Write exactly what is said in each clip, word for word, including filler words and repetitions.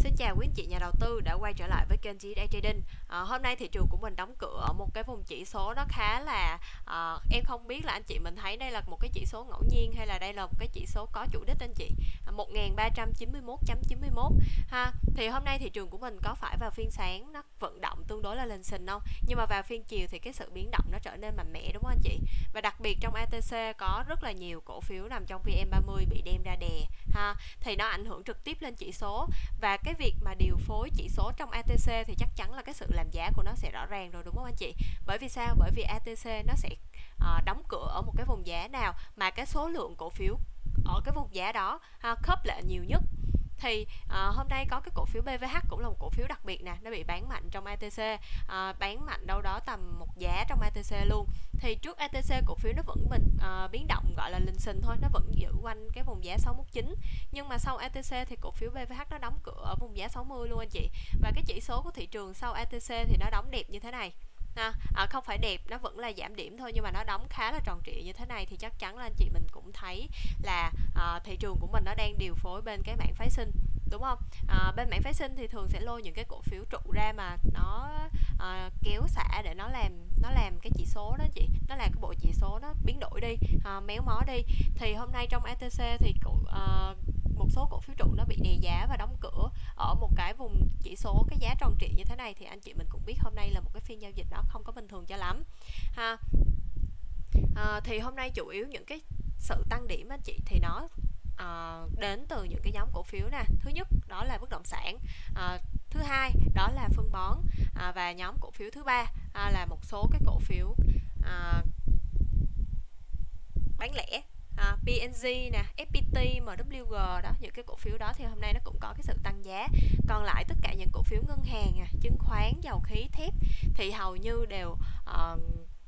Xin chào quý anh chị nhà đầu tư đã quay trở lại với kênh giê ét a Trading. À, hôm nay thị trường của mình đóng cửa ở một cái vùng chỉ số nó khá là à, em không biết là anh chị mình thấy đây là một cái chỉ số ngẫu nhiên hay là đây là một cái chỉ số có chủ đích anh chị. À, một nghìn ba trăm chín mươi mốt chấm chín mươi mốt ha. Thì hôm nay thị trường của mình có phải vào phiên sáng nó vận động tương đối là lên xình không? Nhưng mà vào phiên chiều thì cái sự biến động nó trở nên mạnh mẽ đúng không anh chị? Và đặc biệt trong a tê xê có rất là nhiều cổ phiếu nằm trong vê en ba mươi bị đem ra đè ha. Thì nó ảnh hưởng trực tiếp lên chỉ số, và cái việc mà điều phối chỉ số trong a tê xê thì chắc chắn là cái sự làm giá của nó sẽ rõ ràng rồi đúng không anh chị? Bởi vì sao? Bởi vì a tê xê nó sẽ uh, đóng cửa ở một cái vùng giá nào mà cái số lượng cổ phiếu ở cái vùng giá đó uh, khớp lệnh nhiều nhất. Thì uh, hôm nay có cái cổ phiếu bê vê hát cũng là một cổ phiếu đặc biệt nè, nó bị bán mạnh trong a tê xê, uh, bán mạnh đâu đó tầm một giá trong a tê xê luôn. Thì trước a tê xê cổ phiếu nó vẫn bình uh, biến động gọi là lình xình thôi, nó vẫn giữ quanh cái vùng giá sáu mốt chín, nhưng mà sau a tê xê thì cổ phiếu bê vê hát nó đóng cửa ở vùng giá sáu mươi luôn anh chị. Và cái chỉ số của thị trường sau a tê xê thì nó đóng đẹp như thế này. À, à, không phải đẹp, nó vẫn là giảm điểm thôi, nhưng mà nó đóng khá là tròn trịa như thế này thì chắc chắn là anh chị mình cũng thấy là à, thị trường của mình nó đang điều phối bên cái mảng phái sinh đúng không? À, bên mảng phái sinh thì thường sẽ lôi những cái cổ phiếu trụ ra mà nó à, kéo xả để nó làm nó làm cái chỉ số đó chị, nó làm cái bộ chỉ số nó biến đổi đi, à, méo mó đi. Thì hôm nay trong a tê xê thì cổ, à, một số cổ phiếu trụ nó bị đè giá và đóng cửa ở một cái vùng chỉ số cái giá tròn trịa như thế này, thì anh chị mình cũng biết hôm nay là một cái phiên giao dịch nó không có bình thường cho lắm ha. À, thì hôm nay chủ yếu những cái sự tăng điểm anh chị thì nó à, đến từ những cái nhóm cổ phiếu nè. Thứ nhất đó là bất động sản, à, thứ hai đó là phân bón, à, và nhóm cổ phiếu thứ ba à, là một số cái cổ phiếu à, bán lẻ, à, pê en giê nè, ép pê tê, em vê kép giê đó, những cái cổ phiếu đó thì hôm nay nó cũng có cái sự tăng giá. Còn lại tất cả những cổ phiếu ngân hàng, à, chứng khoán, dầu khí, thép thì hầu như đều uh,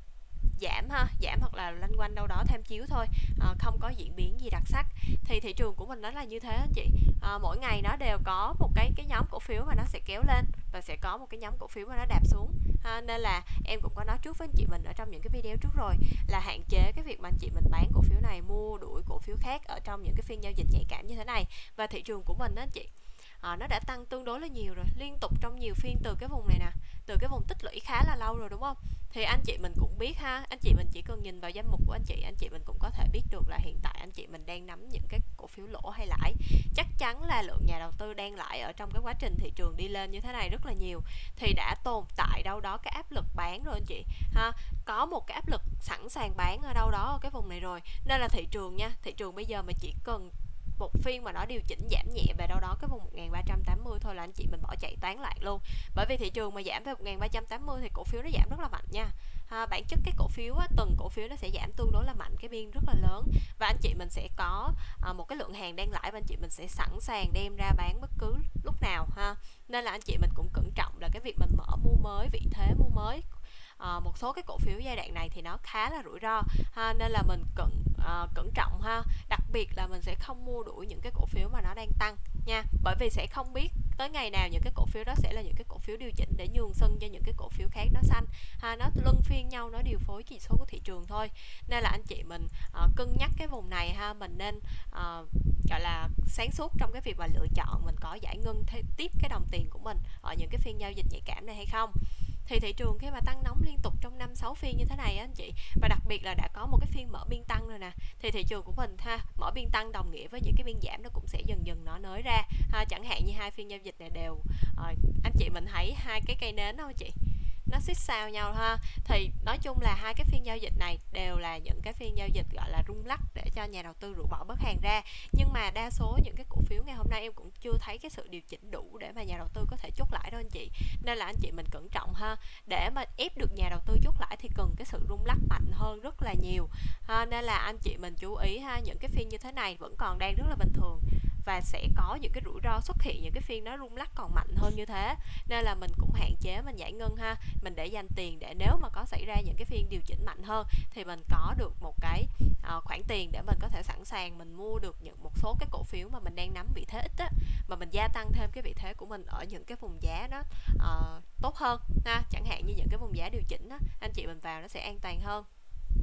giảm ha, giảm hoặc là lanh quanh đâu đó tham chiếu thôi, à, không có diễn biến gì đặc sắc. Thì thị trường của mình nó là như thế anh chị, à, mỗi ngày nó đều có một cái cái nhóm cổ phiếu mà nó sẽ kéo lên và sẽ có một cái nhóm cổ phiếu mà nó đạp xuống, à, nên là em cũng có nói trước với anh chị mình ở trong những cái video trước rồi là hạn chế cái việc mà anh chị mình bán cổ phiếu này mua đuổi cổ phiếu khác ở trong những cái phiên giao dịch nhạy cảm như thế này. Và thị trường của mình đó anh chị, À, nó đã tăng tương đối là nhiều rồi, liên tục trong nhiều phiên từ cái vùng này nè, từ cái vùng tích lũy khá là lâu rồi đúng không? Thì anh chị mình cũng biết ha, anh chị mình chỉ cần nhìn vào danh mục của anh chị, anh chị mình cũng có thể biết được là hiện tại anh chị mình đang nắm những cái cổ phiếu lỗ hay lãi. Chắc chắn là lượng nhà đầu tư đang lãi ở trong cái quá trình thị trường đi lên như thế này rất là nhiều, thì đã tồn tại đâu đó cái áp lực bán rồi anh chị ha, có một cái áp lực sẵn sàng bán ở đâu đó ở cái vùng này rồi. Nên là thị trường nha, thị trường bây giờ mà chỉ cần một phiên mà nó điều chỉnh giảm nhẹ về đâu đó cái vùng một nghìn ba trăm tám mươi thôi là anh chị mình bỏ chạy toán lại luôn. Bởi vì thị trường mà giảm về một nghìn ba trăm tám mươi thì cổ phiếu nó giảm rất là mạnh nha. À, bản chất cái cổ phiếu á, từng cổ phiếu nó sẽ giảm tương đối là mạnh, cái biên rất là lớn, và anh chị mình sẽ có à, một cái lượng hàng đang lãi và anh chị mình sẽ sẵn sàng đem ra bán bất cứ lúc nào ha. Nên là anh chị mình cũng cẩn trọng là cái việc mình mở mua mới, vị thế mua mới. À, một số cái cổ phiếu giai đoạn này thì nó khá là rủi ro ha, nên là mình cẩn à, cẩn trọng ha, đặc biệt là mình sẽ không mua đuổi những cái cổ phiếu mà nó đang tăng nha, bởi vì sẽ không biết tới ngày nào những cái cổ phiếu đó sẽ là những cái cổ phiếu điều chỉnh để nhường sân cho những cái cổ phiếu khác nó xanh ha, nó luân phiên nhau, nó điều phối chỉ số của thị trường thôi. Nên là anh chị mình à, cân nhắc cái vùng này ha, mình nên à, gọi là sáng suốt trong cái việc mà lựa chọn mình có giải ngân tiếp cái đồng tiền của mình ở những cái phiên giao dịch nhạy cảm này hay không. Thì thị trường khi mà tăng nóng liên tục trong năm sáu phiên như thế này á anh chị, và đặc biệt là đã có một cái phiên mở biên tăng rồi nè, thì thị trường của mình ha, mở biên tăng đồng nghĩa với những cái biên giảm nó cũng sẽ dần dần nó nới ra ha. Chẳng hạn như hai phiên giao dịch này đều à, anh chị mình thấy hai cái cây nến không chị, nó xích sao nhau ha. Thì nói chung là hai cái phiên giao dịch này đều là những cái phiên giao dịch gọi là rung lắc để cho nhà đầu tư rũ bỏ bớt hàng ra, nhưng mà đa số những cái cổ phiếu ngày hôm nay em cũng chưa thấy cái sự điều chỉnh đủ để mà nhà đầu tư có thể chốt lãi đâu anh chị. Nên là anh chị mình cẩn trọng ha, để mà ép được nhà đầu tư chốt lãi thì cần cái sự rung lắc mạnh hơn rất là nhiều ha. Nên là anh chị mình chú ý ha, những cái phiên như thế này vẫn còn đang rất là bình thường và sẽ có những cái rủi ro xuất hiện những cái phiên nó rung lắc còn mạnh hơn như thế. Nên là mình cũng hạn chế mình giải ngân ha, mình để dành tiền để nếu mà có xảy ra những cái phiên điều chỉnh mạnh hơn thì mình có được một cái uh, khoản tiền để mình có thể sẵn sàng mình mua được những một số cái cổ phiếu mà mình đang nắm vị thế ít á, mà mình gia tăng thêm cái vị thế của mình ở những cái vùng giá nó uh, tốt hơn ha. Chẳng hạn như những cái vùng giá điều chỉnh á, anh chị mình vào nó sẽ an toàn hơn.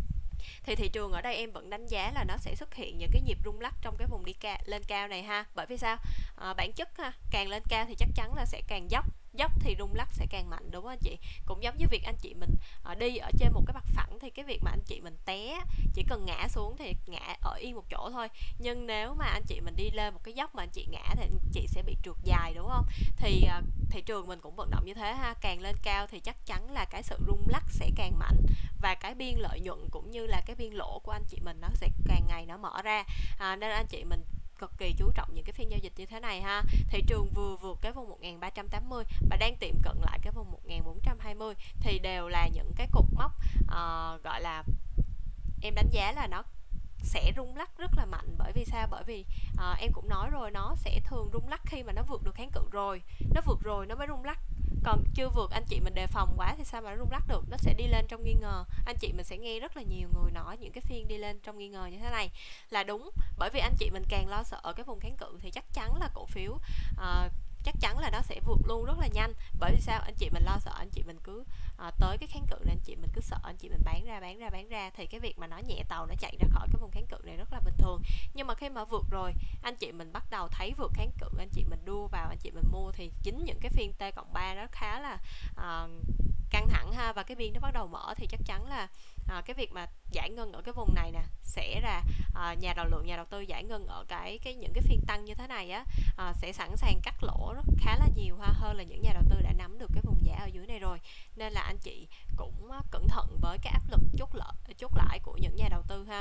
Thì thị trường ở đây em vẫn đánh giá là nó sẽ xuất hiện những cái nhịp rung lắc trong cái vùng đi ca, lên cao này ha. Bởi vì sao? À, bản chất ha, càng lên cao thì chắc chắn là sẽ càng dốc, dốc thì rung lắc sẽ càng mạnh, đúng không anh chị? Cũng giống như việc anh chị mình à, đi ở trên một cái mặt phẳng, thì cái việc mà anh chị mình té chỉ cần ngã xuống thì ngã ở yên một chỗ thôi. Nhưng nếu mà anh chị mình đi lên một cái dốc mà anh chị ngã thì anh chị sẽ bị trượt dài, đúng không? Thì à, thị trường mình cũng vận động như thế ha, càng lên cao thì chắc chắn là cái sự rung lắc sẽ càng mạnh, và cái biên lợi nhuận cũng như là cái biên lỗ của anh chị mình nó sẽ càng ngày nó mở ra. À, nên anh chị mình cực kỳ chú trọng những cái phiên giao dịch như thế này ha. Thị trường vừa vượt cái vùng một nghìn ba trăm tám mươi và đang tiệm cận lại cái vùng một nghìn bốn trăm hai mươi, thì đều là những cái cột mốc uh, gọi là em đánh giá là nó sẽ rung lắc rất là mạnh. Bởi vì sao? Bởi vì à, em cũng nói rồi, nó sẽ thường rung lắc khi mà nó vượt được kháng cự rồi, nó vượt rồi nó mới rung lắc. Còn chưa vượt anh chị mình đề phòng quá thì sao mà nó rung lắc được, nó sẽ đi lên trong nghi ngờ. Anh chị mình sẽ nghe rất là nhiều người nói những cái phiên đi lên trong nghi ngờ như thế này là đúng. Bởi vì anh chị mình càng lo sợ cái vùng kháng cự thì chắc chắn là cổ phiếu à, chắc chắn là nó sẽ vượt luôn rất là nhanh. Bởi vì sao? Anh chị mình lo sợ, anh chị mình cứ à, tới cái kháng cự này anh chị mình cứ sợ, anh chị mình bán ra bán ra bán ra, thì cái việc mà nó nhẹ tàu nó chạy ra khỏi cái vùng kháng cự này rất là bình thường. Nhưng mà khi mà vượt rồi, anh chị mình bắt đầu thấy vượt kháng cự, anh chị mình đua vào, anh chị mình mua, thì chính những cái phiên T cộng ba nó khá là à, căng thẳng ha, và cái biên nó bắt đầu mở thì chắc chắn là à, cái việc mà giải ngân ở cái vùng này nè sẽ là à, nhà đầu lượng nhà đầu tư giải ngân ở cái cái những cái phiên tăng như thế này á à, sẽ sẵn sàng cắt lỗ rất khá là nhiều ha, hơn là những nhà đầu tư đã nắm được cái vùng giá ở dưới này rồi. Nên là anh chị cũng cẩn thận với cái áp lực chốt lợ, chốt lãi của những nhà đầu tư ha.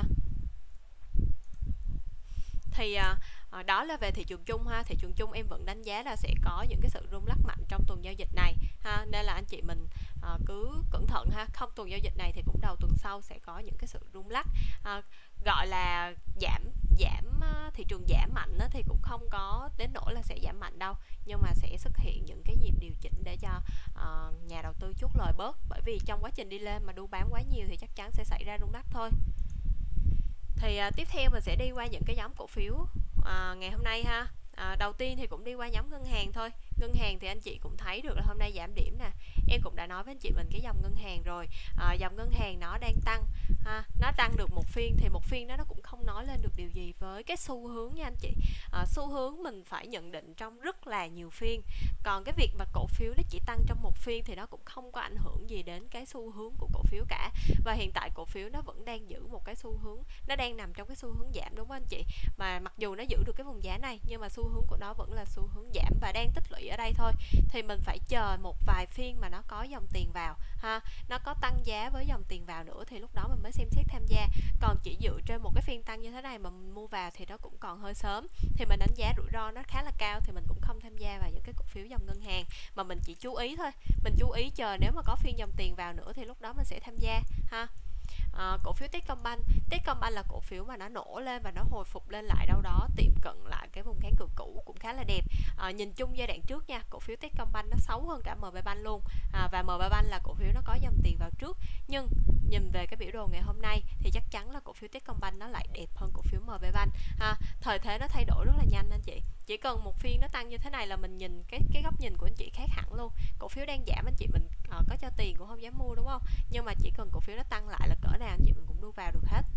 Thì à, đó là về thị trường chung ha. Thị trường chung em vẫn đánh giá là sẽ có những cái sự rung lắc mạnh trong tuần giao dịch này ha, nên là anh chị mình à, cứ cẩn thận ha. Không tuần giao dịch này thì cũng đầu tuần sau sẽ có những cái sự rung lắc à, gọi là giảm giảm thị trường giảm mạnh á, thì cũng không có đến nỗi là sẽ giảm mạnh đâu, nhưng mà sẽ xuất hiện những cái nhịp điều chỉnh để cho uh, nhà đầu tư chốt lời bớt. Bởi vì trong quá trình đi lên mà đu bám quá nhiều thì chắc chắn sẽ xảy ra rung lắc thôi. Thì uh, tiếp theo mình sẽ đi qua những cái nhóm cổ phiếu uh, ngày hôm nay ha. À, đầu tiên thì cũng đi qua nhóm ngân hàng thôi. Ngân hàng thì anh chị cũng thấy được là hôm nay giảm điểm nè. Em cũng đã nói với anh chị mình cái dòng ngân hàng rồi. À, dòng ngân hàng nó đang tăng ha. Nó tăng được một phiên thì một phiên đó nó cũng không nói lên được điều gì với cái xu hướng nha anh chị. À, xu hướng mình phải nhận định trong rất là nhiều phiên. Còn cái việc mà cổ phiếu nó chỉ tăng trong một phiên thì nó cũng không có ảnh hưởng gì đến cái xu hướng của cổ phiếu cả. Và hiện tại cổ phiếu nó vẫn đang giữ một cái xu hướng, nó đang nằm trong cái xu hướng giảm, đúng không anh chị? Mà mặc dù nó giữ được cái vùng giá này nhưng mà xu hướng của nó vẫn là xu hướng giảm và đang tích lũy ở đây thôi. Thì mình phải chờ một vài phiên mà nó có dòng tiền vào ha, nó có tăng giá với dòng tiền vào nữa thì lúc đó mình mới xem xét tham gia. Còn chỉ dựa trên một cái phiên tăng như thế này mà mình mua vào thì nó cũng còn hơi sớm, thì mình đánh giá rủi ro nó khá là cao, thì mình cũng không tham gia vào những cái cổ phiếu dòng ngân hàng, mà mình chỉ chú ý thôi. Mình chú ý chờ nếu mà có phiên dòng tiền vào nữa thì lúc đó mình sẽ tham gia ha. À, cổ phiếu Techcombank Techcombank là cổ phiếu mà nó nổ lên và nó hồi phục lên lại đâu đó tiệm cận lại cái vùng kháng cự cũ cũng khá là đẹp. À, nhìn chung giai đoạn trước nha, cổ phiếu Techcombank nó xấu hơn cả em bê Bank luôn. À, và em bê Bank là cổ phiếu nó có dòng tiền vào trước, nhưng nhìn về cái biểu đồ ngày hôm nay thì chắc chắn là cổ phiếu Techcombank nó lại đẹp hơn cổ phiếu em bê Bank. À, thời thế nó thay đổi rất là nhanh anh chị. Chỉ cần một phiên nó tăng như thế này là mình nhìn cái cái góc nhìn của anh chị khác hẳn luôn. Cổ phiếu đang giảm anh chị mình uh, có cho tiền cũng không dám mua, đúng không? Nhưng mà chỉ cần cổ phiếu nó tăng lại là cỡ nào anh chị mình cũng đu vào được hết.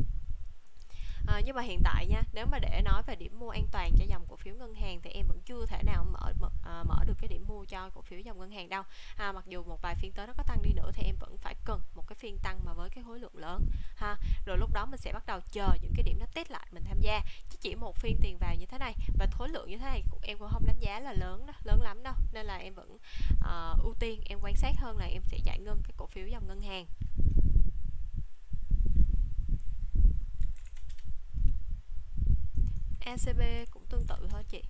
À, nhưng mà hiện tại nha, nếu mà để nói về điểm mua an toàn cho dòng cổ phiếu ngân hàng thì em vẫn chưa thể nào mở mở, à, mở được cái điểm mua cho cổ phiếu dòng ngân hàng đâu. À, mặc dù một vài phiên tới nó có tăng đi nữa thì em vẫn phải cần một cái phiên tăng mà với cái khối lượng lớn ha. Rồi lúc đó mình sẽ bắt đầu chờ những cái điểm nó test lại mình tham gia. Chứ chỉ một phiên tiền vào như thế này và khối lượng như thế này em cũng không đánh giá là lớn đó, lớn lắm đâu. Nên là em vẫn uh, ưu tiên em quan sát hơn là em sẽ giải ngân cái cổ phiếu dòng ngân hàng. a xê bê cũng tương tự thôi chị.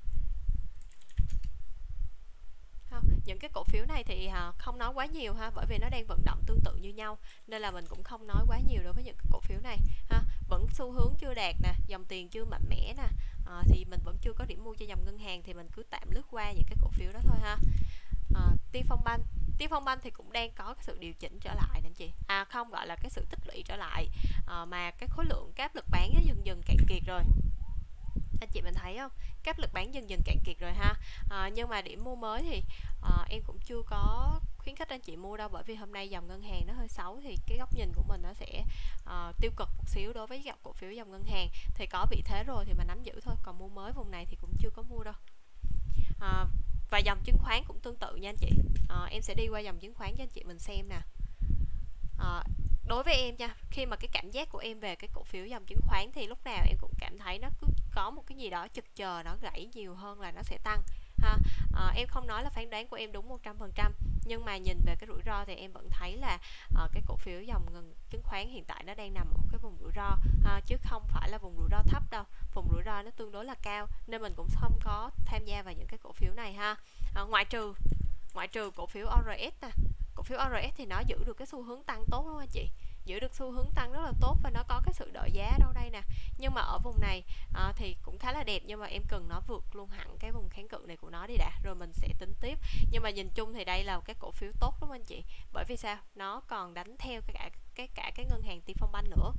Không, những cái cổ phiếu này thì không nói quá nhiều ha, bởi vì nó đang vận động tương tự như nhau nên là mình cũng không nói quá nhiều đối với những cái cổ phiếu này ha. Vẫn xu hướng chưa đạt nè, dòng tiền chưa mạnh mẽ nè, à, thì mình vẫn chưa có điểm mua cho dòng ngân hàng, thì mình cứ tạm lướt qua những cái cổ phiếu đó thôi ha. À, Tiên Phong Bank Tiên Phong Bank thì cũng đang có cái sự điều chỉnh trở lại nè chị. À không, gọi là cái sự tích lũy trở lại, à, mà cái khối lượng cái áp lực bán nó dần dần cạn kiệt rồi. Anh chị mình thấy không, cái áp lực bán dần dần cạn kiệt rồi ha. À, nhưng mà điểm mua mới thì uh, em cũng chưa có khuyến khích anh chị mua đâu, bởi vì hôm nay dòng ngân hàng nó hơi xấu thì cái góc nhìn của mình nó sẽ uh, tiêu cực một xíu đối với cổ phiếu dòng ngân hàng. Thì có vị thế rồi thì mình nắm giữ thôi, còn mua mới vùng này thì cũng chưa có mua đâu. uh, và dòng chứng khoán cũng tương tự nha anh chị. uh, em sẽ đi qua dòng chứng khoán cho anh chị mình xem nè. uh, Đối với em nha, khi mà cái cảm giác của em về cái cổ phiếu dòng chứng khoán thì lúc nào em cũng cảm thấy nó cứ có một cái gì đó chực chờ nó gãy nhiều hơn là nó sẽ tăng ha. À, em không nói là phán đoán của em đúng một trăm phần trăm, nhưng mà nhìn về cái rủi ro thì em vẫn thấy là uh, cái cổ phiếu dòng chứng khoán hiện tại nó đang nằm ở một cái vùng rủi ro ha, chứ không phải là vùng rủi ro thấp đâu. Vùng rủi ro nó tương đối là cao nên mình cũng không có tham gia vào những cái cổ phiếu này ha. À, ngoại trừ ngoại trừ cổ phiếu o rờ ét nè. Cổ phiếu o rờ ét thì nó giữ được cái xu hướng tăng tốt đúng không anh chị? Giữ được xu hướng tăng rất là tốt và nó có cái sự đợi giá đâu đây nè. Nhưng mà ở vùng này à, thì cũng khá là đẹp, nhưng mà em cần nó vượt luôn hẳn cái vùng kháng cự này của nó đi đã, rồi mình sẽ tính tiếp. Nhưng mà nhìn chung thì đây là cái cổ phiếu tốt đúng không anh chị? Bởi vì sao? Nó còn đánh theo cái cả cái cả cái ngân hàng Techcombank nữa.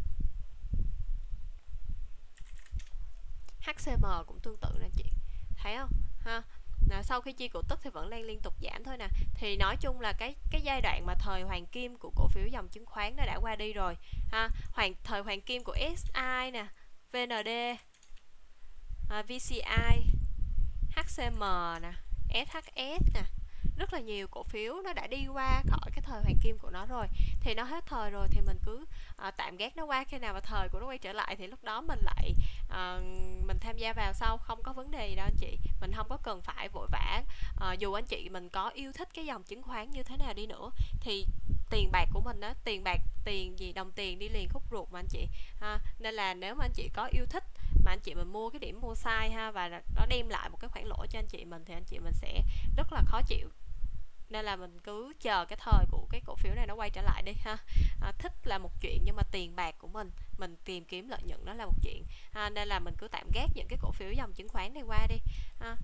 hát xê em cũng tương tự nè anh chị, thấy không ha? À, sau khi chia cổ tức thì vẫn đang liên tục giảm thôi nè. Thì nói chung là cái cái giai đoạn mà thời hoàng kim của cổ phiếu dòng chứng khoán nó đã qua đi rồi ha. Hoàng thời hoàng kim của ét i nè, vê en đê, à, vê xê i, hát xê em nè, ét hát ét nè, rất là nhiều cổ phiếu nó đã đi qua khỏi cái thời hoàng kim của nó rồi. Thì nó hết thời rồi thì mình cứ à, tạm gác nó qua, khi nào mà thời của nó quay trở lại thì lúc đó mình lại à, mình tham gia vào sau, không có vấn đề gì đâu anh chị. Mình không có cần phải vội vã. À, dù anh chị mình có yêu thích cái dòng chứng khoán như thế nào đi nữa thì tiền bạc của mình á, tiền bạc tiền gì đồng tiền đi liền khúc ruột mà anh chị ha. Nên là nếu mà anh chị có yêu thích mà anh chị mình mua cái điểm mua sai ha, và nó đem lại một cái khoản lỗ cho anh chị mình, thì anh chị mình sẽ rất là khó chịu. Nên là mình cứ chờ cái thời của cái cổ phiếu này nó quay trở lại đi ha. À, thích là một chuyện, nhưng mà tiền bạc của mình mình tìm kiếm lợi nhuận đó là một chuyện ha. Nên là mình cứ tạm gác những cái cổ phiếu dòng chứng khoán này qua đi ha.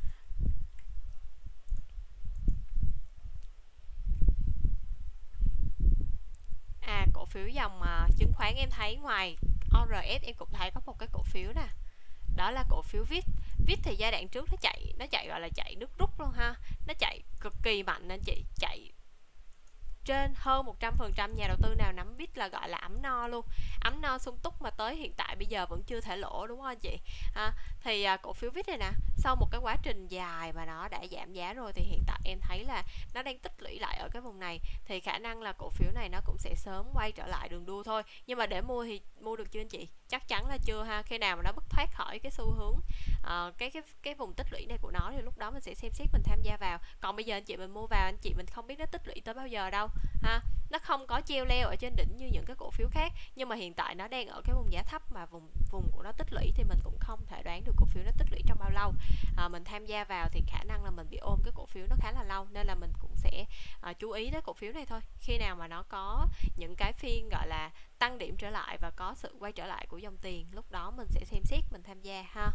À, cổ phiếu dòng à, chứng khoán em thấy ngoài o rờ ét em cũng thấy có một cái cổ phiếu nè, đó là cổ phiếu vê i tê. vê i tê thì giai đoạn trước nó chạy nó chạy gọi là chạy nước rút luôn ha, nó chạy cực kỳ mạnh anh chị, chạy trên hơn một trăm phần trăm nhà đầu tư nào nắm vê i tê là gọi là ấm no luôn, ấm no sung túc, mà tới hiện tại bây giờ vẫn chưa thể lỗ đúng không anh chị à? Thì à, cổ phiếu vê i tê này nè, sau một cái quá trình dài mà nó đã giảm giá rồi thì hiện tại em thấy là nó đang tích lũy lại ở cái vùng này, thì khả năng là cổ phiếu này nó cũng sẽ sớm quay trở lại đường đua thôi. Nhưng mà để mua thì mua được chưa anh chị? Chắc chắn là chưa ha. Khi nào mà nó bứt thoát khỏi cái xu hướng uh, cái cái cái vùng tích lũy này của nó thì lúc đó mình sẽ xem xét mình tham gia vào. Còn bây giờ anh chị mình mua vào, anh chị mình không biết nó tích lũy tới bao giờ đâu ha. Nó không có treo leo ở trên đỉnh như những cái cổ phiếu khác, nhưng mà hiện tại nó đang ở cái vùng giá thấp mà vùng vùng của nó tích lũy, thì mình cũng không thể đoán được cổ phiếu nó tích lũy trong bao lâu. À, mình tham gia vào thì khả năng là mình bị ôm cái cổ phiếu nó khá là lâu, nên là mình cũng sẽ à, chú ý tới cổ phiếu này thôi. Khi nào mà nó có những cái phiên gọi là tăng điểm trở lại và có sự quay trở lại của dòng tiền, lúc đó mình sẽ xem xét mình tham gia ha.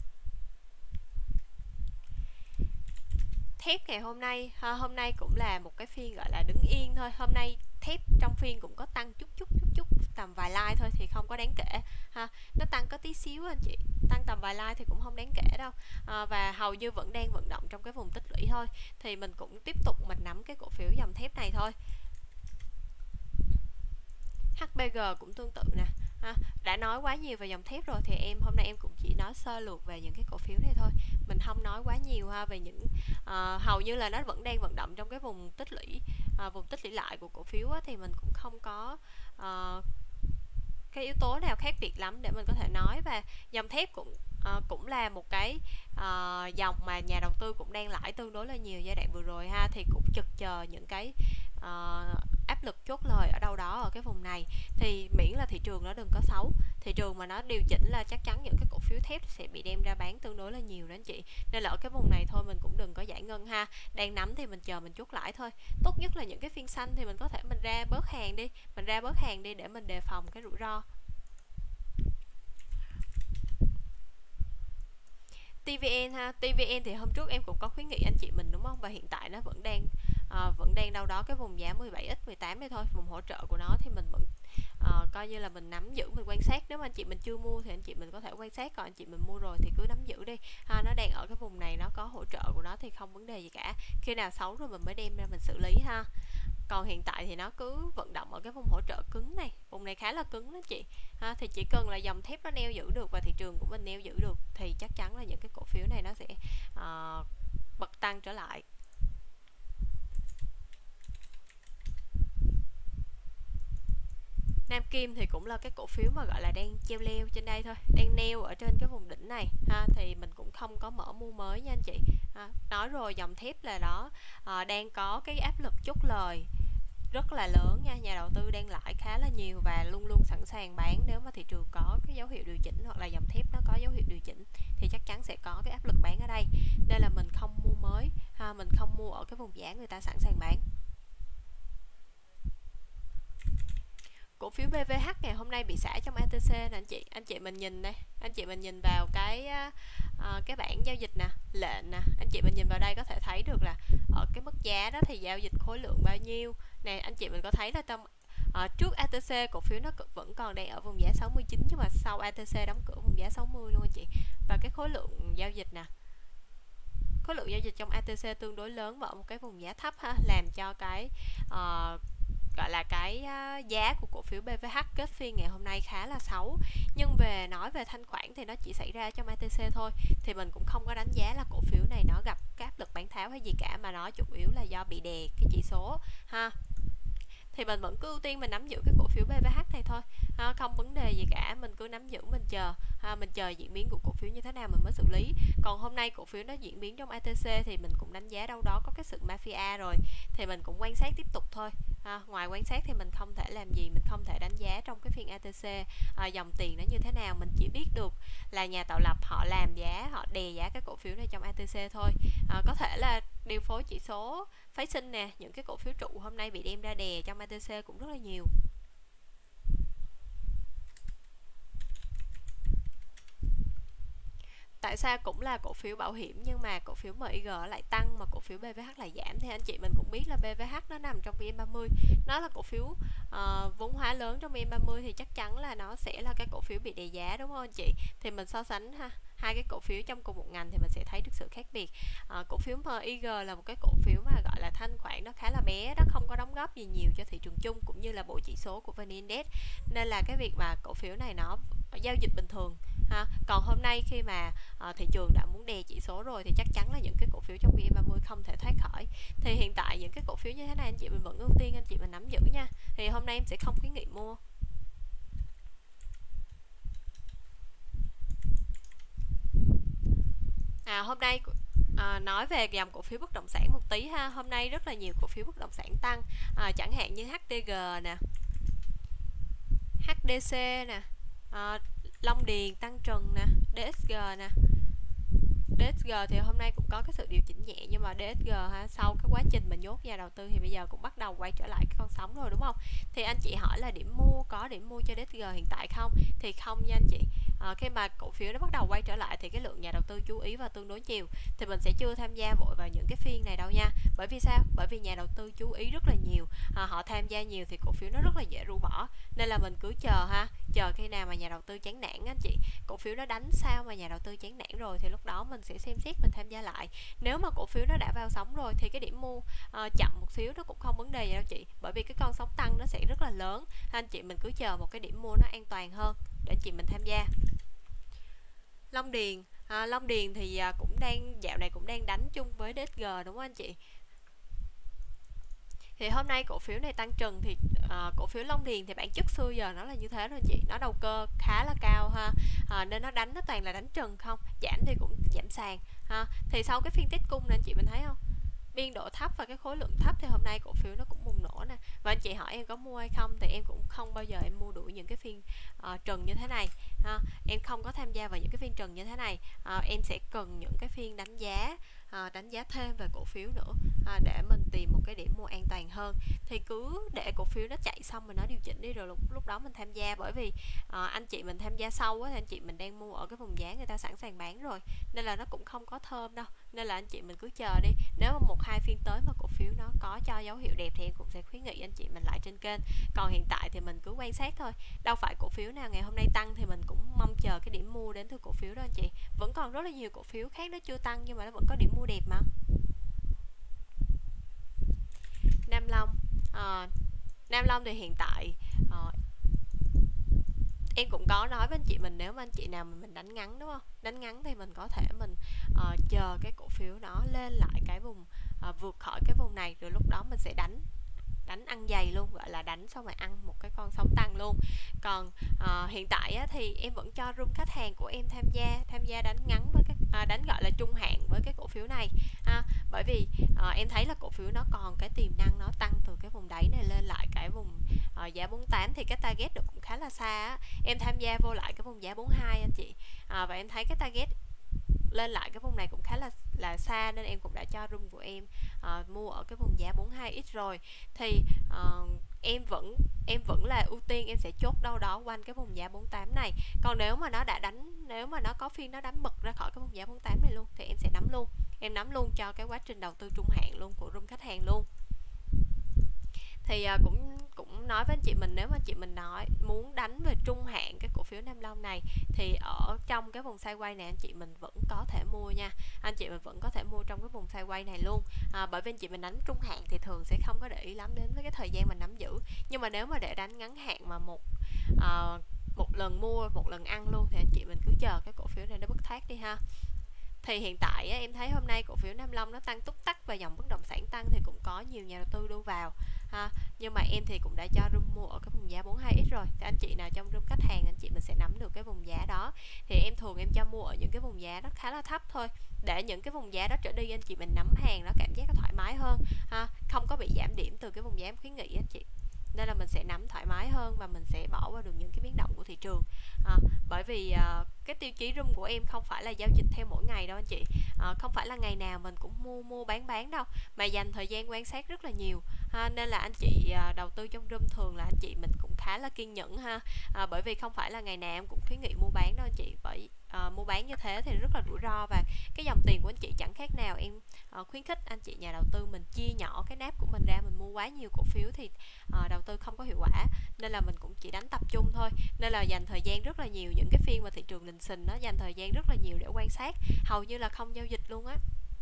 Thép ngày hôm nay ha, hôm nay cũng là một cái phiên gọi là đứng yên thôi. Hôm nay thép trong phiên cũng có tăng chút chút chút chút tầm vài like thôi, thì không có đáng kể ha. Nó tăng có tí xíu anh chị, tăng tầm vài like thì cũng không đáng kể đâu à, và hầu như vẫn đang vận động trong cái vùng tích lũy thôi. Thì mình cũng tiếp tục mình nắm cái cổ phiếu dòng thép này thôi. hát bê giê cũng tương tự nè ha. Đã nói quá nhiều về dòng thép rồi thì em hôm nay em cũng chỉ nói sơ lược về những cái cổ phiếu này thôi, mình không nói quá nhiều ha về những uh, hầu như là nó vẫn đang vận động trong cái vùng tích lũy, uh, vùng tích lũy lại của cổ phiếu á, thì mình cũng không có uh, cái yếu tố nào khác biệt lắm để mình có thể nói. Và dòng thép cũng uh, cũng là một cái uh, dòng mà nhà đầu tư cũng đang lãi tương đối là nhiều giai đoạn vừa rồi ha, thì cũng chực chờ những cái uh, áp lực chốt lời ở đâu đó ở cái vùng này. Thì miễn là thị trường nó đừng có xấu, thị trường mà nó điều chỉnh là chắc chắn những cái cổ phiếu thép sẽ bị đem ra bán tương đối là nhiều đó anh chị. Nên là ở cái vùng này thôi mình cũng đừng có giải ngân ha. Đang nắm thì mình chờ mình chốt lãi thôi. Tốt nhất là những cái phiên xanh thì mình có thể mình ra bớt hàng đi, mình ra bớt hàng đi để mình đề phòng cái rủi ro. tê vê en ha, tê vê en thì hôm trước em cũng có khuyến nghị anh chị mình đúng không, và hiện tại nó vẫn đang à, vẫn đang đâu đó cái vùng giá mười bảy x mười tám này thôi. Vùng hỗ trợ của nó thì mình vẫn uh, coi như là mình nắm giữ, mình quan sát. Nếu mà anh chị mình chưa mua thì anh chị mình có thể quan sát, còn anh chị mình mua rồi thì cứ nắm giữ đi ha. Nó đang ở cái vùng này, nó có hỗ trợ của nó thì không vấn đề gì cả, khi nào xấu rồi mình mới đem ra mình xử lý ha. Còn hiện tại thì nó cứ vận động ở cái vùng hỗ trợ cứng này, vùng này khá là cứng đó chị ha. Thì chỉ cần là dòng thép nó neo giữ được và thị trường của mình neo giữ được thì chắc chắn là những cái cổ phiếu này nó sẽ uh, bật tăng trở lại. Nam Kim thì cũng là cái cổ phiếu mà gọi là đang treo leo trên đây thôi, đang neo ở trên cái vùng đỉnh này ha, thì mình cũng không có mở mua mới nha anh chị ha. Nói rồi, dòng thép là đó à, đang có cái áp lực chốt lời rất là lớn nha, nhà đầu tư đang lãi khá là nhiều và luôn luôn sẵn sàng bán nếu mà thị trường có cái dấu hiệu điều chỉnh, hoặc là dòng thép nó có dấu hiệu điều chỉnh thì chắc chắn sẽ có cái áp lực bán ở đây, nên là mình không mua mới ha, mình không mua ở cái vùng giá người ta sẵn sàng bán. Cổ phiếu bê vê hát ngày hôm nay bị xả trong a tê xê nè anh chị. Anh chị mình nhìn đây, anh chị mình nhìn vào cái uh, cái bảng giao dịch nè, lệnh nè, anh chị mình nhìn vào đây có thể thấy được là ở cái mức giá đó thì giao dịch khối lượng bao nhiêu nè. Anh chị mình có thấy là trong uh, trước a tê xê cổ phiếu nó vẫn còn đang ở vùng giá sáu mươi chín, nhưng mà sau a tê xê đóng cửa vùng giá sáu mươi luôn anh chị. Và cái khối lượng giao dịch nè, khối lượng giao dịch trong a tê xê tương đối lớn và ở một cái vùng giá thấp ha, làm cho cái uh, gọi là cái giá của cổ phiếu bê vê hát kết phiên ngày hôm nay khá là xấu. Nhưng về nói về thanh khoản thì nó chỉ xảy ra trong a tê xê thôi, thì mình cũng không có đánh giá là cổ phiếu này nó gặp cái áp lực bán tháo hay gì cả, mà nó chủ yếu là do bị đè cái chỉ số ha. Thì mình vẫn cứ ưu tiên mình nắm giữ cái cổ phiếu bê vê hát này thôi ha, không vấn đề gì cả, mình cứ nắm giữ, mình chờ ha, mình chờ diễn biến của cổ phiếu như thế nào mình mới xử lý. Còn hôm nay cổ phiếu nó diễn biến trong a tê xê thì mình cũng đánh giá đâu đó có cái sự mafia rồi, thì mình cũng quan sát tiếp tục thôi ha. Ngoài quan sát thì mình không thể làm gì, mình không thể đánh giá trong cái phiên a tê xê à, dòng tiền nó như thế nào. Mình chỉ biết được là nhà tạo lập họ làm giá, họ đè giá cái cổ phiếu này trong a tê xê thôi. À, có thể là điều phối chỉ số phái sinh nè, những cái cổ phiếu trụ hôm nay bị đem ra đè trong a tê xê cũng rất là nhiều. Tại sao cũng là cổ phiếu bảo hiểm nhưng mà cổ phiếu em i giê lại tăng mà cổ phiếu bê vê hát lại giảm? Thì anh chị mình cũng biết là bê vê hát nó nằm trong vê en ba mươi, nó là cổ phiếu uh, vốn hóa lớn trong vê en ba mươi, thì chắc chắn là nó sẽ là cái cổ phiếu bị đè giá, đúng không anh chị? Thì mình so sánh ha, hai cái cổ phiếu trong cùng một ngành thì mình sẽ thấy được sự khác biệt. Uh, cổ phiếu em i giê là một cái cổ phiếu mà gọi là thanh khoản nó khá là bé, nó không có đóng góp gì nhiều cho thị trường chung cũng như là bộ chỉ số của vê en Index, nên là cái việc mà cổ phiếu này nó giao dịch bình thường ha. Còn hôm nay khi mà uh, thị trường đã muốn đè chỉ số rồi thì chắc chắn là những cái cổ phiếu trong vê en ba mươi không thể thoát khỏi. Thì hiện tại những cái cổ phiếu như thế này anh chị mình vẫn ưu tiên anh chị mình nắm giữ nha. Thì hôm nay em sẽ không khuyến nghị mua. À, hôm nay à, nói về dòng cổ phiếu bất động sản một tí ha. Hôm nay rất là nhiều cổ phiếu bất động sản tăng, à, chẳng hạn như hát đê giê nè, hát đê xê nè, à, Long Điền, Tăng Trần nè, đê ét giê nè. đê ét giê thì hôm nay cũng có cái sự điều chỉnh nhẹ, nhưng mà đê ét giê ha, sau cái quá trình mình nhốt nhà đầu tư thì bây giờ cũng bắt đầu quay trở lại cái con sóng rồi, đúng không? Thì anh chị hỏi là điểm mua, có điểm mua cho đê ét giê hiện tại không? Thì không nha anh chị. À, khi mà cổ phiếu nó bắt đầu quay trở lại thì cái lượng nhà đầu tư chú ý và tương đối nhiều, thì mình sẽ chưa tham gia vội vào những cái phiên này đâu nha. Bởi vì sao? Bởi vì nhà đầu tư chú ý rất là nhiều, à, họ tham gia nhiều thì cổ phiếu nó rất là dễ rũ bỏ, nên là mình cứ chờ ha, chờ khi nào mà nhà đầu tư chán nản anh chị, cổ phiếu nó đánh sao mà nhà đầu tư chán nản rồi thì lúc đó mình sẽ xem xét mình tham gia lại. Nếu mà cổ phiếu nó đã vào sóng rồi thì cái điểm mua uh, chậm một xíu nó cũng không vấn đề gì đâu chị, bởi vì cái con sóng tăng nó sẽ rất là lớn. Anh chị mình cứ chờ một cái điểm mua nó an toàn hơn để anh chị mình tham gia. Long Điền, à, Long Điền thì à, cũng đang dạo này cũng đang đánh chung với đê ét giê, đúng không anh chị? Thì hôm nay cổ phiếu này tăng trần, thì uh, cổ phiếu Long Điền thì bản chất xưa giờ nó là như thế rồi chị, nó đầu cơ khá là cao ha, uh, nên nó đánh nó toàn là đánh trần không, giảm thì cũng giảm sàn ha. Thì sau cái phiên test cung này anh chị mình thấy không, biên độ thấp và cái khối lượng thấp, thì hôm nay cổ phiếu nó cũng bùng nổ nè. Và anh chị hỏi em có mua hay không thì em cũng không bao giờ em mua đuổi những cái phiên uh, trần như thế này ha. Em không có tham gia vào những cái phiên trần như thế này, uh, em sẽ cần những cái phiên đánh giá à, đánh giá thêm về cổ phiếu nữa, à, để mình tìm một cái điểm mua an toàn hơn. Thì cứ để cổ phiếu nó chạy xong mình nó điều chỉnh đi, rồi lúc lúc đó mình tham gia. Bởi vì à, anh chị mình tham gia sâu á, thì anh chị mình đang mua ở cái vùng giá người ta sẵn sàng bán rồi, nên là nó cũng không có thơm đâu. Nên là anh chị mình cứ chờ đi, nếu mà một hai phiên tới mà cổ phiếu nó có cho dấu hiệu đẹp thì em cũng sẽ khuyến nghị anh chị mình lại trên kênh. Còn hiện tại thì mình cứ quan sát thôi, đâu phải cổ phiếu nào ngày hôm nay tăng thì mình cũng mong chờ cái điểm mua đến từ cổ phiếu đó anh chị. Vẫn còn rất là nhiều cổ phiếu khác nó chưa tăng nhưng mà nó vẫn có điểm mua đẹp mà. Nam Long, à, Nam Long thì hiện tại à, em cũng có nói với anh chị mình, nếu mà anh chị nào mình đánh ngắn đúng không, đánh ngắn thì mình có thể mình uh, chờ cái cổ phiếu nó lên lại cái vùng uh, vượt khỏi cái vùng này, rồi lúc đó mình sẽ đánh đánh ăn dày luôn, gọi là đánh xong rồi ăn một cái con sóng tăng luôn. Còn uh, hiện tại á, thì em vẫn cho room khách hàng của em tham gia tham gia đánh ngắn với cái uh, đánh gọi là trung hạn với cái cổ phiếu này ha. Bởi vì uh, em thấy là cổ phiếu nó còn cái tiềm năng nó tăng từ cái vùng đáy này lên lại cái vùng uh, giá bốn mươi tám, thì cái target được cũng khá là xa á. Em tham gia vô lại cái vùng giá bốn mươi hai anh chị, uh, và em thấy cái target lên lại cái vùng này cũng khá là là xa, nên em cũng đã cho room của em uh, mua ở cái vùng giá bốn mươi hai x rồi. Thì uh, em vẫn em vẫn là ưu tiên em sẽ chốt đâu đó quanh cái vùng giá bốn mươi tám này. Còn nếu mà nó đã đánh, nếu mà nó có phiên nó đánh bật ra khỏi cái vùng giá bốn mươi tám này luôn thì em sẽ nắm luôn, em nắm luôn cho cái quá trình đầu tư trung hạn luôn của room khách hàng luôn. Thì uh, cũng cũng nói với anh chị mình, nếu mà chị mình nói muốn đánh về trung hạn cái cổ phiếu Nam Long này thì ở trong cái vùng sideways này anh chị mình vẫn có thể mua nha, anh chị mình vẫn có thể mua trong cái vùng sideways này luôn. À, bởi vì anh chị mình đánh trung hạn thì thường sẽ không có để ý lắm đến với cái thời gian mình nắm giữ, nhưng mà nếu mà để đánh ngắn hạn mà một uh, một lần mua một lần ăn luôn thì anh chị mình cứ chờ cái cổ phiếu này nó bứt thoát đi ha. Thì hiện tại á, em thấy hôm nay cổ phiếu Nam Long nó tăng túc tắc và dòng bất động sản tăng thì cũng có nhiều nhà đầu tư đu vào ha. Nhưng mà em thì cũng đã cho room mua ở cái vùng giá bốn mươi hai x rồi, thì anh chị nào trong room khách hàng anh chị mình sẽ nắm được cái vùng giá đó. Thì em thường em cho mua ở những cái vùng giá đó khá là thấp thôi, để những cái vùng giá đó trở đi anh chị mình nắm hàng nó cảm giác nó thoải mái hơn ha, không có bị giảm điểm từ cái vùng giá em khuyến nghị anh chị. Nên là mình sẽ nắm thoải mái hơn và mình sẽ bỏ qua được những cái biến động của thị trường. À, bởi vì à, cái tiêu chí room của em không phải là giao dịch theo mỗi ngày đâu anh chị, à, không phải là ngày nào mình cũng mua mua bán bán đâu, mà dành thời gian quan sát rất là nhiều ha. Nên là anh chị à, đầu tư trong room thường là anh chị mình cũng khá là kiên nhẫn ha, à, bởi vì không phải là ngày nào em cũng khuyến nghị mua bán đâu anh chị. Bởi à, mua bán như thế thì rất là rủi ro, và cái dòng tiền của anh chị chẳng khác nào em à, khuyến khích anh chị nhà đầu tư mình chia nhỏ cái nắp của mình ra, mình mua quá nhiều cổ phiếu thì à, đầu tư không có hiệu quả. Nên là mình cũng chỉ đánh tập trung thôi, nên là dành thời gian rất là nhiều, những cái phiên mà thị trường lình xình nó dành thời gian rất là nhiều để quan sát, hầu như là không giao dịch luôn á.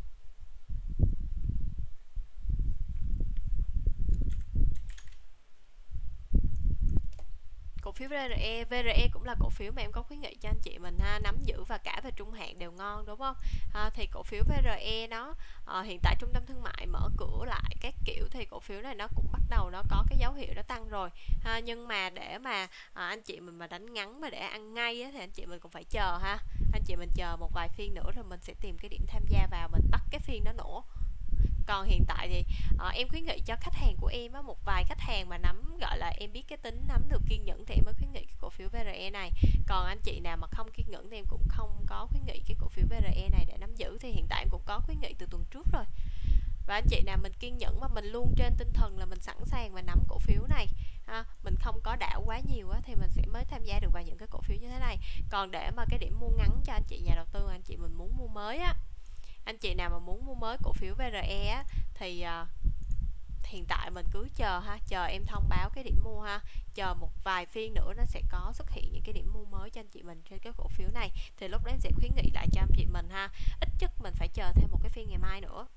Cổ phiếu vê rờ e, vê rờ e cũng là cổ phiếu mà em có khuyến nghị cho anh chị mình ha, nắm giữ và cả về trung hạn đều ngon đúng không? À, thì cổ phiếu vê rờ e nó à, hiện tại trung tâm thương mại mở cửa lại các kiểu thì cổ phiếu này nó cũng bắt đầu nó có cái dấu hiệu nó tăng rồi. Ha, nhưng mà để mà à, anh chị mình mà đánh ngắn mà để ăn ngay á, thì anh chị mình cũng phải chờ ha. Anh chị mình chờ một vài phiên nữa rồi mình sẽ tìm cái điểm tham gia vào, mình bắt cái phiên nó nổ. Còn hiện tại thì uh, em khuyến nghị cho khách hàng của em á, một vài khách hàng mà nắm gọi là em biết cái tính nắm được kiên nhẫn thì em mới khuyến nghị cái cổ phiếu vê rờ e này. Còn anh chị nào mà không kiên nhẫn thì em cũng không có khuyến nghị cái cổ phiếu vê rờ e này để nắm giữ. Thì hiện tại em cũng có khuyến nghị từ tuần trước rồi. Và anh chị nào mình kiên nhẫn mà mình luôn trên tinh thần là mình sẵn sàng mà nắm cổ phiếu này ha, mình không có đảo quá nhiều á, thì mình sẽ mới tham gia được vào những cái cổ phiếu như thế này. Còn để mà cái điểm mua ngắn cho anh chị nhà đầu tư, anh chị mình muốn mua mới á, anh chị nào mà muốn mua mới cổ phiếu vê rờ e á, thì uh, hiện tại mình cứ chờ ha, chờ em thông báo cái điểm mua ha, chờ một vài phiên nữa nó sẽ có xuất hiện những cái điểm mua mới cho anh chị mình trên cái cổ phiếu này, thì lúc đó em sẽ khuyến nghị lại cho anh chị mình ha, ít nhất mình phải chờ thêm một cái phiên ngày mai nữa.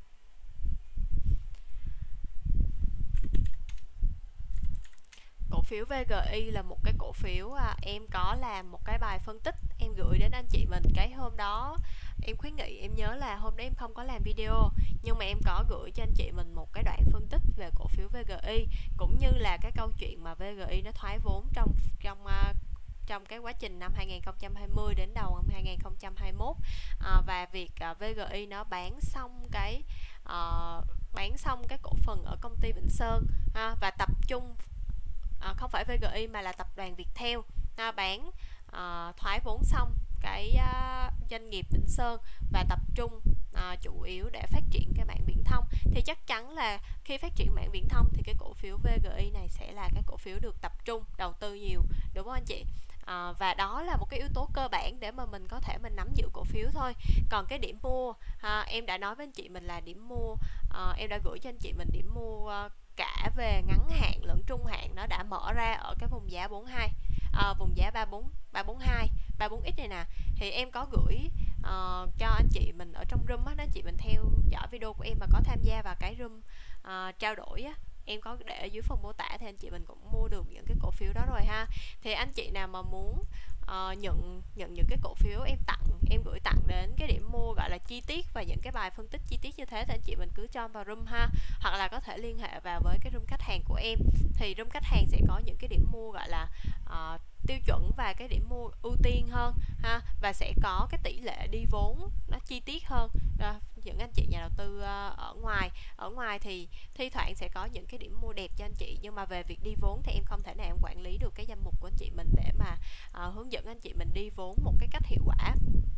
Cổ phiếu vê giê i là một cái cổ phiếu à, em có làm một cái bài phân tích em gửi đến anh chị mình cái hôm đó. Em khuyến nghị, em nhớ là hôm đấy em không có làm video, nhưng mà em có gửi cho anh chị mình một cái đoạn phân tích về cổ phiếu vê giê i, cũng như là cái câu chuyện mà vê giê i nó thoái vốn trong trong uh, trong cái quá trình năm hai nghìn không trăm hai mươi đến đầu năm hai nghìn không trăm hai mươi mốt, à, và việc uh, vê giê i nó bán xong cái uh, bán xong cái cổ phần ở công ty Vĩnh Sơn ha, và tập trung À, không phải vê giê i mà là tập đoàn Viettel à, bán à, thoái vốn xong cái à, doanh nghiệp Vĩnh Sơn và tập trung à, chủ yếu để phát triển cái mảng viễn thông, thì chắc chắn là khi phát triển mảng viễn thông thì cái cổ phiếu vê giê i này sẽ là cái cổ phiếu được tập trung đầu tư nhiều, đúng không anh chị? À, và đó là một cái yếu tố cơ bản để mà mình có thể mình nắm giữ cổ phiếu thôi. Còn cái điểm mua, à, em đã nói với anh chị mình là điểm mua, à, em đã gửi cho anh chị mình điểm mua à, cả về ngắn hạn lẫn trung hạn, nó đã mở ra ở cái vùng giá bốn mươi hai, à, vùng giá ba mươi bốn, ba bốn hai, ba mươi bốn x này nè. Thì em có gửi uh, cho anh chị mình ở trong room á, anh chị mình theo dõi video của em mà có tham gia vào cái room uh, trao đổi á, em có để ở dưới phần mô tả, thì anh chị mình cũng mua được những cái cổ phiếu đó rồi ha. Thì anh chị nào mà muốn uh, nhận nhận những cái cổ phiếu em tặng, em gửi tặng đến cái điểm mua gọi là chi tiết và những cái bài phân tích chi tiết như thế, thì anh chị mình cứ cho vào room ha, hoặc là có thể liên hệ vào với cái room khách hàng của em. Thì room khách hàng sẽ có những cái điểm mua gọi là uh, tiêu chuẩn và cái điểm mua ưu tiên hơn ha, và sẽ có cái tỷ lệ đi vốn nó chi tiết hơn. À, những anh chị nhà đầu tư uh, ở ngoài ở ngoài thì thi thoảng sẽ có những cái điểm mua đẹp cho anh chị, nhưng mà về việc đi vốn thì em không thể nào em quản lý được cái danh mục của anh chị mình để mà uh, hướng dẫn anh chị mình đi vốn một cái cách hiệu quả.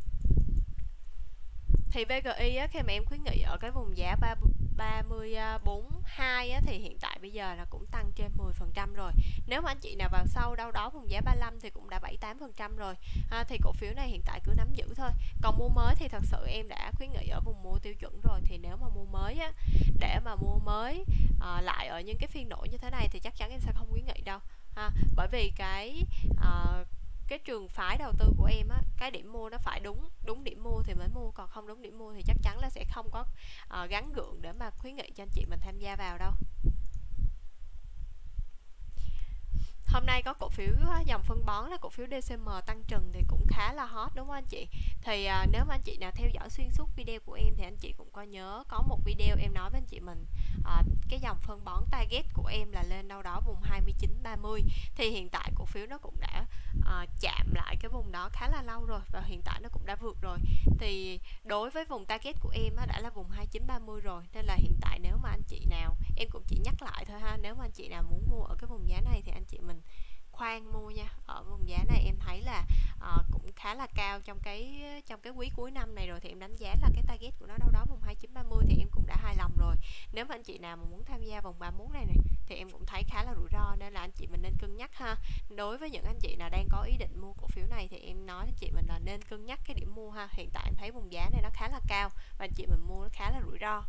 Thì vê giê i á, khi mà em khuyến nghị ở cái vùng giá ba mươi bốn hai á, thì hiện tại bây giờ là cũng tăng trên mười phần trăm rồi. Nếu mà anh chị nào vào sau đâu đó vùng giá ba mươi lăm thì cũng đã bảy tám phần trăm rồi. À, thì cổ phiếu này hiện tại cứ nắm giữ thôi. Còn mua mới thì thật sự em đã khuyến nghị ở vùng mua tiêu chuẩn rồi. Thì nếu mà mua mới á, để mà mua mới à, lại ở những cái phiên nổi như thế này thì chắc chắn em sẽ không khuyến nghị đâu. À, bởi vì cái à, cái trường phái đầu tư của em á, cái điểm mua nó phải đúng đúng điểm mua thì mới mua, còn không đúng điểm mua thì chắc chắn là sẽ không có uh, gắn gượng để mà khuyến nghị cho anh chị mình tham gia vào đâu. Hôm nay có cổ phiếu dòng phân bón là cổ phiếu đê xê em tăng trần thì cũng khá là hot, đúng không anh chị? Thì à, nếu mà anh chị nào theo dõi xuyên suốt video của em thì anh chị cũng có nhớ có một video em nói với anh chị mình à, cái dòng phân bón target của em là lên đâu đó vùng hai mươi chín ba mươi. Thì hiện tại cổ phiếu nó cũng đã à, chạm lại cái vùng đó khá là lâu rồi, và hiện tại nó cũng đã vượt rồi. Thì đối với vùng target của em á, đã là vùng hai mươi chín ba mươi rồi, nên là hiện tại nếu mà anh chị nào, em cũng chỉ nhắc lại thôi ha, nếu mà anh chị nào muốn mua ở cái vùng giá này thì anh chị mình khoan mua nha. Ở vùng giá này em thấy là uh, cũng khá là cao trong cái trong cái quý cuối năm này rồi, thì em đánh giá là cái target của nó đâu đó vùng hai mươi chín ba mươi thì em cũng đã hài lòng rồi. Nếu mà anh chị nào mà muốn tham gia vòng ba mươi mốt này này thì em cũng thấy khá là rủi ro, nên là anh chị mình nên cân nhắc ha. Đối với những anh chị nào đang có ý định mua cổ phiếu này thì em nói anh chị mình là nên cân nhắc cái điểm mua ha. Hiện tại em thấy vùng giá này nó khá là cao và anh chị mình mua nó khá là rủi ro.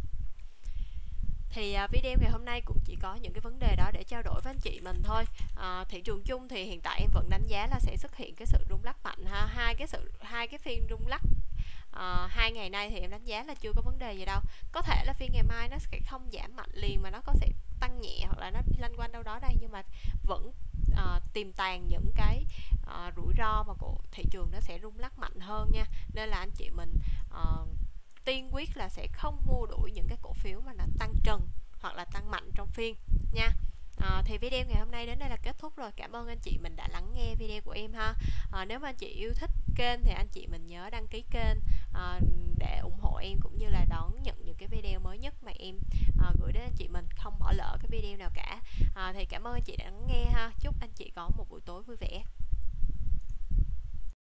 Thì uh, video ngày hôm nay cũng chỉ có những cái vấn đề đó để trao đổi với anh chị mình thôi. Uh, thị trường chung thì hiện tại em vẫn đánh giá là sẽ xuất hiện cái sự rung lắc mạnh ha. Hai cái sự hai cái phiên rung lắc uh, hai ngày nay thì em đánh giá là chưa có vấn đề gì đâu. Có thể là phiên ngày mai nó sẽ không giảm mạnh liền mà nó có sẽ tăng nhẹ hoặc là nó lanh quanh đâu đó đây, nhưng mà vẫn uh, tiềm tàng những cái uh, rủi ro mà cổ thị trường nó sẽ rung lắc mạnh hơn nha. Nên là anh chị mình uh, tiên quyết là sẽ không mua đuổi những cái cổ phiếu mà nó tăng trần hoặc là tăng mạnh trong phiên nha. À, thì video ngày hôm nay đến đây là kết thúc rồi. Cảm ơn anh chị mình đã lắng nghe video của em ha. À, nếu mà anh chị yêu thích kênh thì anh chị mình nhớ đăng ký kênh à, để ủng hộ em cũng như là đón nhận những cái video mới nhất mà em à, gửi đến anh chị mình, không bỏ lỡ cái video nào cả. À, thì cảm ơn anh chị đã lắng nghe ha. Chúc anh chị có một buổi tối vui vẻ.